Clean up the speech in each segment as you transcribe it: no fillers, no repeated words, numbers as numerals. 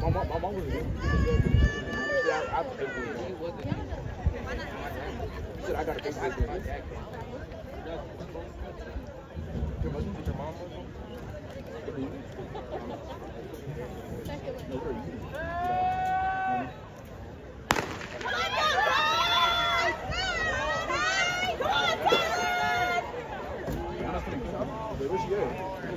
My mom was good. I paid for it. He said I got to pay for it. Your mom? Where she at?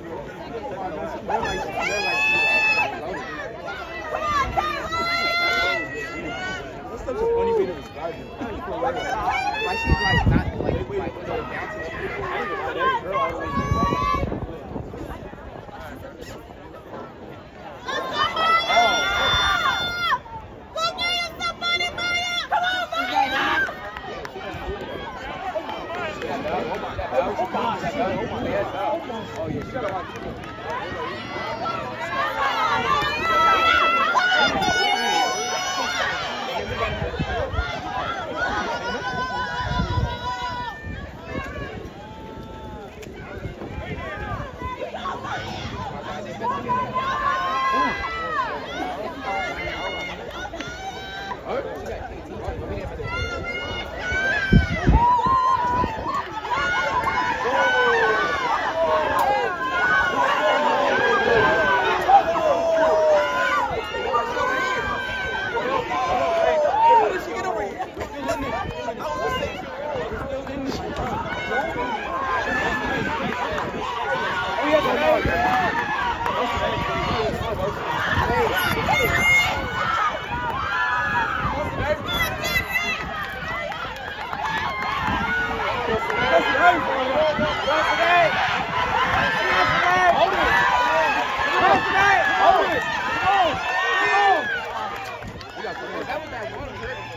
That's such a funny way to describe it. Like she's like not like bouncing. I ain't gonna lie, that girl always. Oh yeah, she got a lot of Hold it!